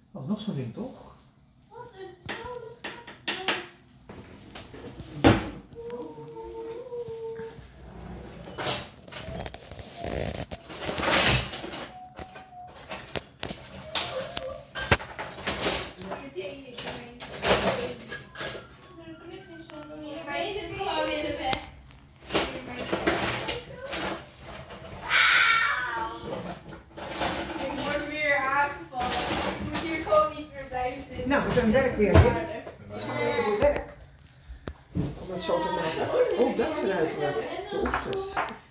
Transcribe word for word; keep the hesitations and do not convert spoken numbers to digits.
Dat is nog zo'n ding, toch? Wat een vrolijk kat. Hij zit gewoon in de weg. Ik word weer aangevallen. Ik moet hier gewoon niet meer blijven zitten. Nou, we zijn werk weer. Het is nog een heleboel werk. Om het zo te maken. Oh, dat ruiken we. De oesters.